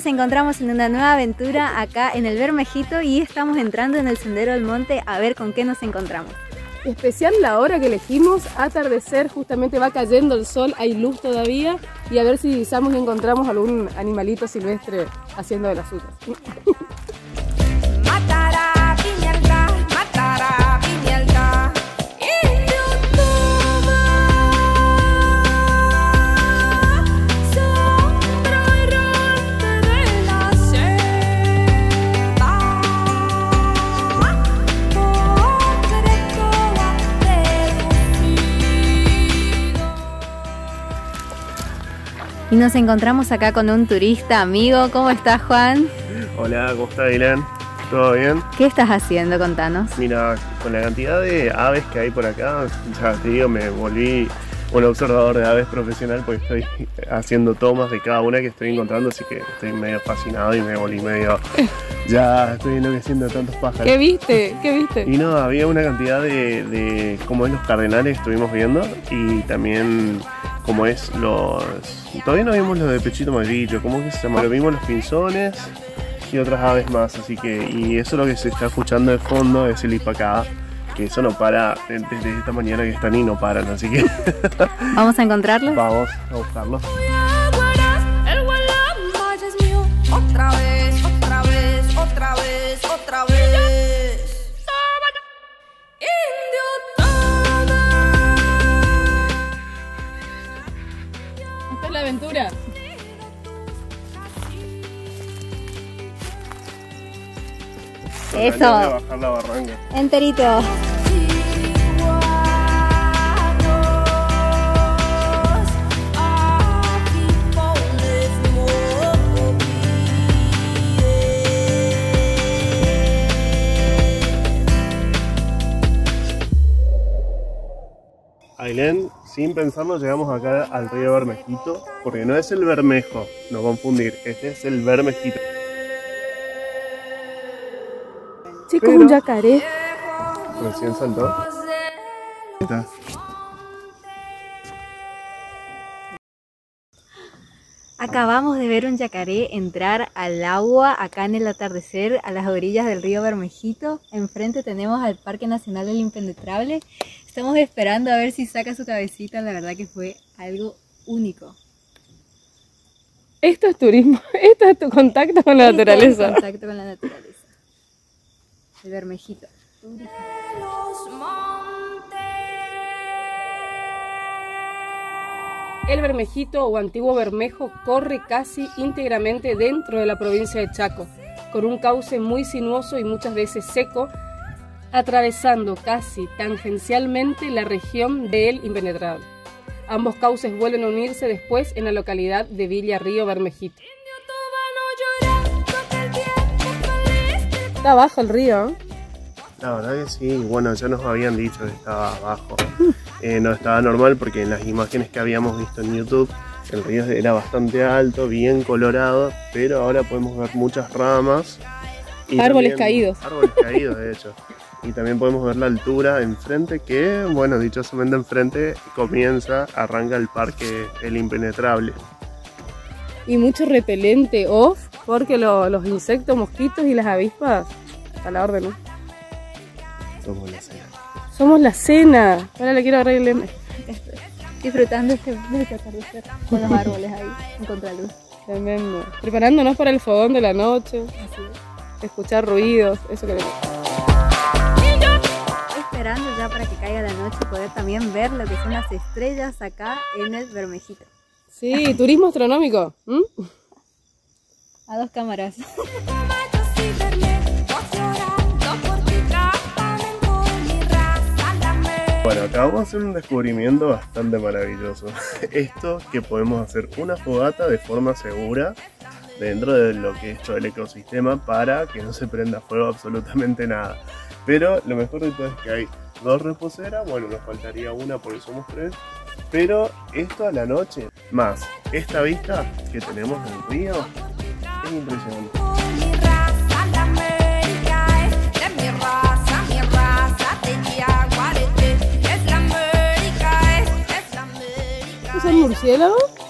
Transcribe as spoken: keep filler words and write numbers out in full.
nos encontramos en una nueva aventura acá en el Bermejito y estamos entrando en el Sendero del Monte a ver con qué nos encontramos. Especial la hora que elegimos, atardecer, justamente va cayendo el sol, hay luz todavía y a ver si divisamos y encontramos algún animalito silvestre haciendo de las suyas. Y nos encontramos acá con un turista amigo. ¿Cómo estás, Juan? Hola, ¿cómo estás, Dylan? ¿Todo bien? ¿Qué estás haciendo? Contanos. Mira, con la cantidad de aves que hay por acá, ya te digo, me volví un observador de aves profesional porque estoy haciendo tomas de cada una que estoy encontrando, así que estoy medio fascinado y me volví medio... Ya estoy enloqueciendo de tantos pájaros. ¿Qué viste? ¿Qué viste? Y no, había una cantidad de, de como es los cardenales que estuvimos viendo y también como es los... Todavía no vimos los de pechito amarillo, ¿cómo que se llama? Lo vimos los pinzones y otras aves más, así que... Y eso lo que se está escuchando de fondo es el hipacá, que eso no para desde esta mañana que están y no paran, así que... ¿Vamos a encontrarlos? Vamos a buscarlos. Otra vez, otra vez, otra vez, otra vez. Esta es la aventura. Eso. De bajar la barranca. Enterito. Ailén, sin pensarlo llegamos acá al río Bermejito, porque no es el Bermejo, no confundir, este es el Bermejito. Chicos, Pero, un yacaré. Recién saltó. Ahí está. Acabamos de ver un yacaré entrar al agua acá en el atardecer a las orillas del río Bermejito. Enfrente tenemos al Parque Nacional del Impenetrable. Estamos esperando a ver si saca su cabecita. La verdad que fue algo único. Esto es turismo, esto es tu contacto con la Esto naturaleza. es contacto con la naturaleza. El Bermejito. El Bermejito o Antiguo Bermejo corre casi íntegramente dentro de la provincia de Chaco, con un cauce muy sinuoso y muchas veces seco, atravesando casi tangencialmente la región del Impenetrable. Ambos cauces vuelven a unirse después en la localidad de Villa Río Bermejito. Está abajo el río, ¿eh? La verdad que sí, bueno, ya nos habían dicho que estaba abajo. Eh, no estaba normal porque en las imágenes que habíamos visto en YouTube el río era bastante alto, bien colorado, pero ahora podemos ver muchas ramas. Y Árboles también, caídos. Árboles caídos, de hecho. Y también podemos ver la altura enfrente que, bueno, dichosamente enfrente comienza, arranca el Parque El Impenetrable. Y mucho repelente off, porque lo, los insectos, mosquitos y las avispas, a la orden, ¿no? Somos la cena. Somos la cena. Ahora le quiero agarrar el lema. Disfrutando este bonito atardecer con los árboles ahí en contraluz. Tremendo. Preparándonos para el fogón de la noche. Así es. Escuchar ruidos, eso que le... Esperando ya para que caiga la noche y poder también ver lo que son las estrellas acá en el Bermejito. Sí, turismo astronómico. ¿Mm? A dos cámaras. Bueno, acá vamos a hacer un descubrimiento bastante maravilloso. Esto que podemos hacer una fogata de forma segura dentro de lo que es todo el ecosistema para que no se prenda fuego absolutamente nada. Pero lo mejor de todo es que hay dos reposeras, bueno, nos faltaría una porque somos tres, pero esto a la noche, más esta vista que tenemos del río, es impresionante. ¿Es el murciélago?